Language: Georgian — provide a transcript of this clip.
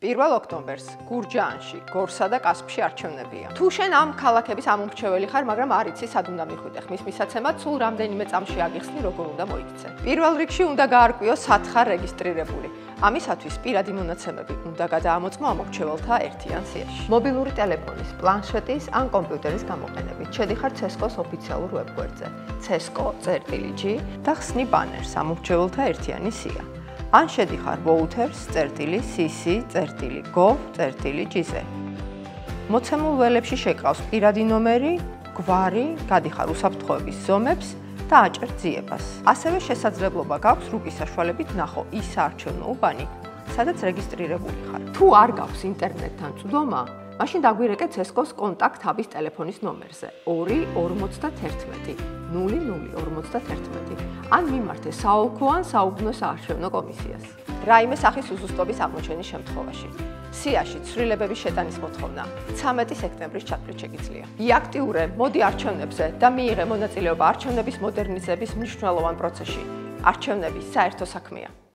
1 ოქტომბერს გურჯაანში, გორსა და კასპში არჩევნებია. თუ შენ ამ ქალაქების ამომრჩეველი ხარ, მაგრამ არ იცი სად უნდა მიხვიდე ხმის მისაცემად, სულ რამდენიმე წამში აგიხსნი, როგორ უნდა მოიქცე. პირველ რიგში უნდა გაარკვიო სად ხარ რეგისტრირებული. ამისათვის პირადი მონაცემები უნდა გადაამოწმო ამორჩეველთა ერთიან სიაში. მობილური ტელეფონის, პლანშეტის ან კომპიუტერის გამოყენებით შედიხარ CESCO-ს ოფიციალურ ვებგვერდზე CESCO.g და ხსნი ბანერს ამორჩეველთა ერთიანი სია. ან შედიხარ voters.cc.gov.gz-ზე. მოცემულ ველებში შეკავს პირადი ნომერი, გვარი, გადიხარ უსაფრთხოების ზომებს და აჭერ ძიებას. ასევე შესაძლებლობა გაქვს რუკის საშუალებით ნახო ის საარჩევნო უბანი, სადაც რეგისტრირებული ხარ. თუ არ გაქვს ინტერნეტთან წვდომა, მაშინ დაგვირეკე CESCO-ს კონტაქტ ჰაბის ტელეფონის ნომერზე 251 0051 ან მიმართე საოლქო ან საუბნო საარჩევნო კომისიას. რაიმე სახის უზუსტობის აღმოჩენის შემთხვევაში. სიაში ცვლილებების შეტანის მოთხოვნა 13 სექტემბრის ჩათვლით შეგიძლია. იაქტიურე, მოდი არჩევნებზე და მიიღე მონაწილეობა არჩევნების მოდერნიზების მნიშვნელოვან პროცესში. არჩევნები საერთო საქმეა.